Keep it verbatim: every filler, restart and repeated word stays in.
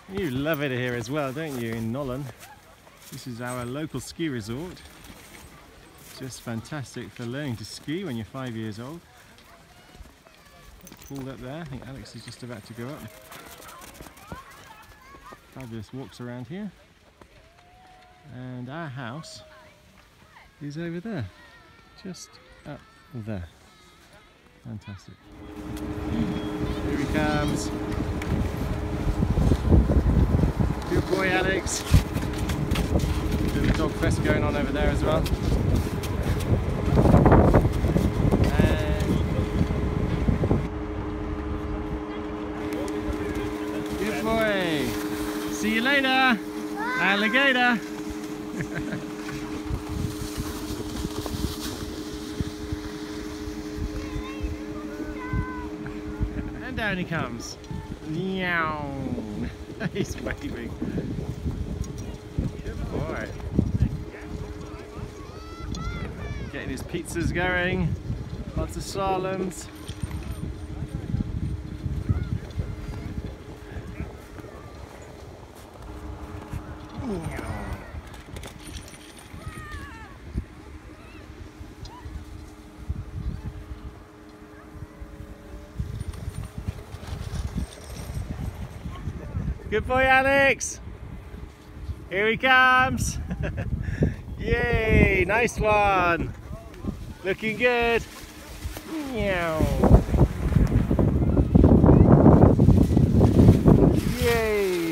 You love it here as well, don't you, in Nollen? This is our local ski resort. Just fantastic for learning to ski when you're five years old. Pulled up there, I think Alex is just about to go up. Fabulous walks around here. And our house is over there, just up there. Fantastic. Here he comes. Good boy, Alex. There's a dog fest going on over there as well. And good boy. See you later, alligator. And down he comes. Meow. He's waving. Good boy. Getting his pizzas going. Lots of slaloms. Good boy, Alex! Here he comes! Yay! Nice one! Looking good! Meow! Yay!